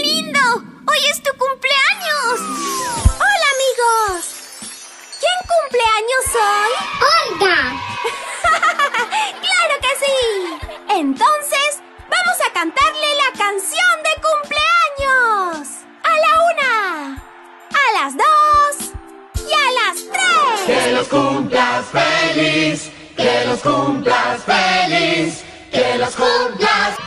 lindo! ¡Hoy es tu cumpleaños! ¡Hola, amigos! ¿Quién cumpleaños hoy? ¡Olga! ¡Claro que sí! Entonces, vamos a cantarle la canción de cumpleaños. ¡A la 1! ¡A las 2! ¡Y a las 3! Que los cumplas feliz, que los cumplas feliz, que los cumplas